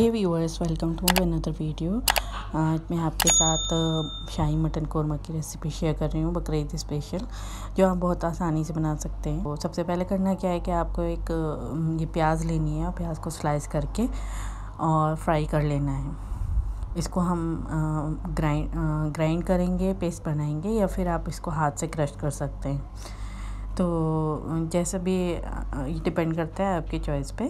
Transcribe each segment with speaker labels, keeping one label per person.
Speaker 1: Hey viewers, welcome to another video. आज मैं आपके साथ शाही मटन कौरमा की रेसिपी शेयर कर रही हूँ, बकरीद स्पेशल, जो आप बहुत आसानी से बना सकते हैं। तो सबसे पहले करना क्या है कि आपको एक ये प्याज लेनी है और प्याज को स्लाइस करके और फ्राई कर लेना है। इसको हम ग्राइंड करेंगे, पेस्ट बनाएंगे, या फिर आप इसको हाथ से क्रश कर सकते हैं। तो जैसा भी ये डिपेंड करता है आपकी चॉइस पे।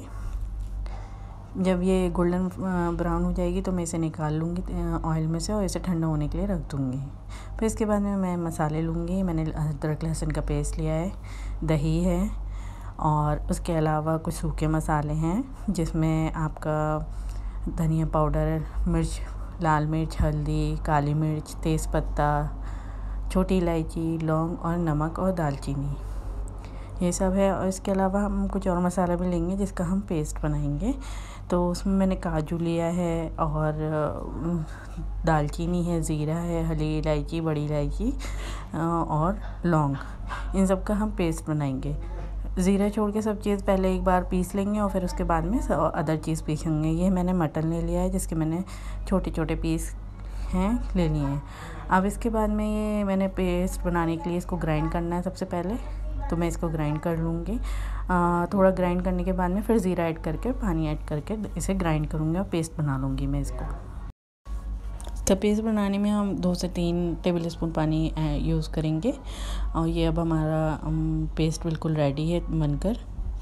Speaker 1: जब ये गोल्डन ब्राउन हो जाएगी तो मैं इसे निकाल लूँगी ऑयल में से और इसे ठंडा होने के लिए रख दूँगी। फिर इसके बाद में मैं मसाले लूँगी। मैंने अदरक लहसुन का पेस्ट लिया है, दही है, और उसके अलावा कुछ सूखे मसाले हैं जिसमें आपका धनिया पाउडर, मिर्च, लाल मिर्च, हल्दी, काली मिर्च, तेज़पत्ता, छोटी इलायची, लौंग और नमक और दालचीनी, ये सब है। और इसके अलावा हम कुछ और मसाला भी लेंगे जिसका हम पेस्ट बनाएंगे। तो उसमें मैंने काजू लिया है और दालचीनी है, ज़ीरा है, हरी इलायची, बड़ी इलायची और लौंग, इन सब का हम पेस्ट बनाएंगे। ज़ीरा छोड़ के सब चीज़ पहले एक बार पीस लेंगे और फिर उसके बाद में अदर चीज़ पीसेंगे। ये मैंने मटन ले लिया है जिसके मैंने छोटे छोटे पीस हैं ले लिए हैं। अब इसके बाद में ये मैंने पेस्ट बनाने के लिए इसको ग्राइंड करना है सबसे पहले, तो मैं इसको ग्राइंड कर लूँगी। थोड़ा ग्राइंड करने के बाद में फिर ज़ीरा ऐड करके, पानी ऐड करके इसे ग्राइंड करूँगी और पेस्ट बना लूँगी मैं इसको। तो पेस्ट बनाने में हम 2 से 3 टेबल स्पून पानी यूज़ करेंगे। और ये अब हमारा पेस्ट बिल्कुल रेडी है बनकर।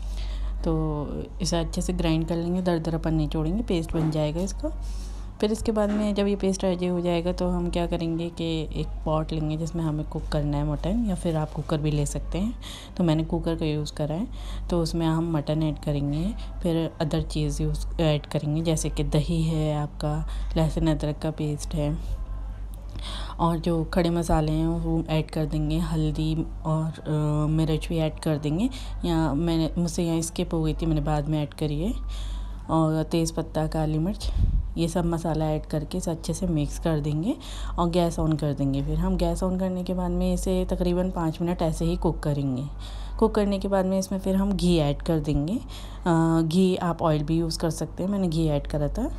Speaker 1: तो इसे अच्छे से ग्राइंड कर लेंगे, दरदरापन नहीं छोड़ेंगे, पेस्ट बन जाएगा इसका। फिर इसके बाद में जब ये पेस्ट रेडी हो जाएगा तो हम क्या करेंगे कि एक पॉट लेंगे जिसमें हमें कुक करना है मटन, या फिर आप कुकर भी ले सकते हैं। तो मैंने कुकर का यूज़ करा है। तो उसमें हम मटन ऐड करेंगे, फिर अदर चीज़ ऐड करेंगे जैसे कि दही है, आपका लहसुन अदरक का पेस्ट है, और जो खड़े मसाले हैं वो ऐड कर देंगे, हल्दी और मिर्च भी ऐड कर देंगे। मुझसे यहाँ स्किप हो गई थी, मैंने बाद में ऐड करी है। और तेज़पत्ता, काली मिर्च, ये सब मसाला ऐड करके इसे अच्छे से मिक्स कर देंगे और गैस ऑन कर देंगे। फिर हम गैस ऑन करने के बाद में इसे तकरीबन 5 मिनट ऐसे ही कुक करेंगे। कुक करने के बाद में इसमें फिर हम घी ऐड कर देंगे। घी, आप ऑयल भी यूज़ कर सकते हैं, मैंने घी ऐड करा था।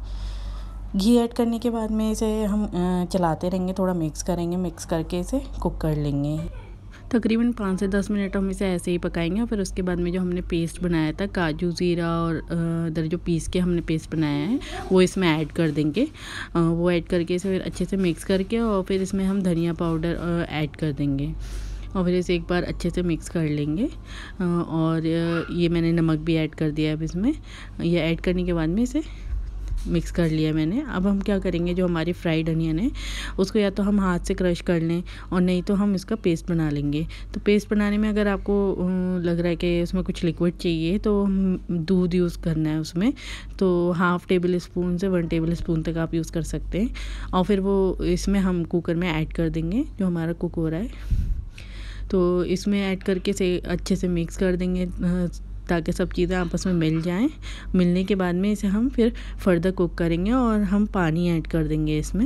Speaker 1: घी ऐड करने के बाद में इसे हम चलाते रहेंगे, थोड़ा मिक्स करेंगे, मिक्स करके इसे कुक कर लेंगे। तकरीबन 5 से 10 मिनट हम इसे ऐसे ही पकाएंगे। और फिर उसके बाद में जो हमने पेस्ट बनाया था, काजू, ज़ीरा और इधर जो पीस के हमने पेस्ट बनाया है, वो इसमें ऐड कर देंगे। वो ऐड करके इसे फिर अच्छे से मिक्स करके और फिर इसमें हम धनिया पाउडर ऐड कर देंगे और फिर इसे एक बार अच्छे से मिक्स कर लेंगे। और ये मैंने नमक भी ऐड कर दिया अब इसमें। ये ऐड करने के बाद में इसे मिक्स कर लिया मैंने। अब हम क्या करेंगे, जो हमारी फ्राइड अनियन है उसको या तो हम हाथ से क्रश कर लें और नहीं तो हम इसका पेस्ट बना लेंगे। तो पेस्ट बनाने में अगर आपको लग रहा है कि उसमें कुछ लिक्विड चाहिए तो दूध यूज़ करना है उसमें, तो ½ टेबल स्पून से 1 टेबल स्पून तक आप यूज़ कर सकते हैं। और फिर वो इसमें हम कुकर में ऐड कर देंगे जो हमारा कुक हो रहा है। तो इसमें ऐड करके से अच्छे से मिक्स कर देंगे ताकि सब चीज़ें आपस में मिल जाएं। मिलने के बाद में इसे हम फिर फर्दर कुक करेंगे और हम पानी ऐड कर देंगे इसमें।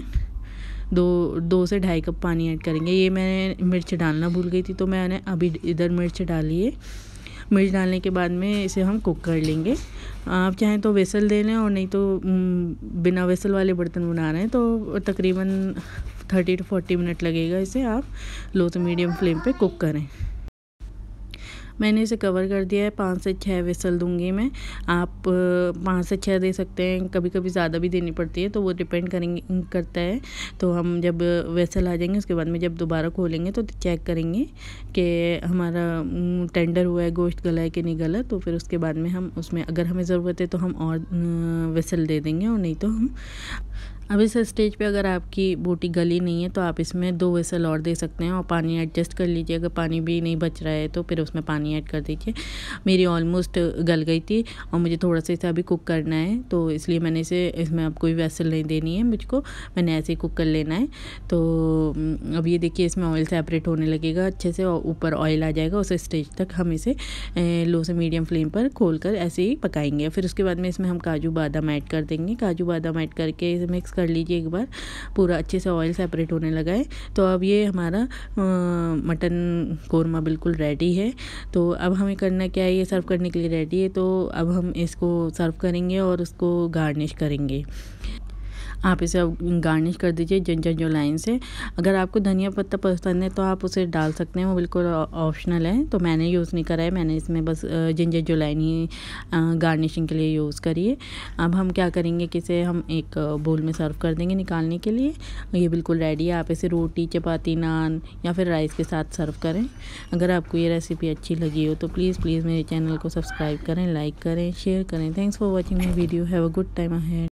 Speaker 1: 2 से 2.5 कप पानी ऐड करेंगे। ये मैंने मिर्च डालना भूल गई थी तो मैंने अभी इधर मिर्च डाली है। मिर्च डालने के बाद में इसे हम कुक कर लेंगे। आप चाहें तो वेसल दे लें और नहीं तो बिना वेसल वाले बर्तन बना रहे हैं तो तकरीबन 30 to 40 मिनट लगेगा। इसे आप लो से मीडियम फ्लेम पे कुक करें। मैंने इसे कवर कर दिया है, 5 से 6 विसल दूंगी मैं। आप 5 से 6 दे सकते हैं, कभी कभी ज़्यादा भी देनी पड़ती है, तो वो डिपेंड करता है। तो हम जब विसल आ जाएंगे उसके बाद में जब दोबारा खोलेंगे तो चेक करेंगे कि हमारा टेंडर हुआ है, गोश्त गला है कि नहीं गला। तो फिर उसके बाद में हम उसमें अगर हमें ज़रूरत है तो हम और विसल दे देंगे और नहीं तो हम अब इस स्टेज पे अगर आपकी बोटी गली नहीं है तो आप इसमें 2 विसल और दे सकते हैं और पानी एडजस्ट कर लीजिए। अगर पानी भी नहीं बच रहा है तो फिर उसमें पानी ऐड कर दीजिए। मेरी ऑलमोस्ट गल गई थी और मुझे थोड़ा सा इसे अभी कुक करना है, तो इसलिए मैंने इसमें अब कोई विसल नहीं देनी है मुझको, मैंने ऐसे ही कुक कर लेना है। तो अब ये देखिए इसमें ऑयल सेपरेट होने लगेगा अच्छे से और ऊपर ऑयल आ जाएगा। उस स्टेज तक हम इसे लो से मीडियम फ्लेम पर खोल कर ऐसे ही पकाएंगे। फिर उसके बाद में इसमें हम काजू बादाम ऐड कर देंगे। काजू बादाम ऐड करके इसे मिक्स कर लीजिए एक बार, पूरा अच्छे से ऑयल सेपरेट होने लगा है। तो अब ये हमारा मटन कोरमा बिल्कुल रेडी है। तो अब हमें करना क्या है, ये सर्व करने के लिए रेडी है। तो अब हम इसको सर्व करेंगे और उसको गार्निश करेंगे। आप इसे अब गार्निश कर दीजिए जिंजर जो लाइन से। अगर आपको धनिया पत्ता पसंद है तो आप उसे डाल सकते हैं, वो बिल्कुल ऑप्शनल है। तो मैंने यूज़ नहीं करा है, मैंने इसमें बस जिंजर जो लाइन ही गार्निशिंग के लिए यूज़ करी है। अब हम क्या करेंगे कि इसे हम एक बोल में सर्व कर देंगे निकालने के लिए। ये बिल्कुल रेडी है। आप इसे रोटी, चपाती, नान या फिर राइस के साथ सर्व करें। अगर आपको ये रेसिपी अच्छी लगी हो तो प्लीज़ मेरे चैनल को सब्सक्राइब करें, लाइक करें, शेयर करें। Thanks for watching my video. Have a good time ahead.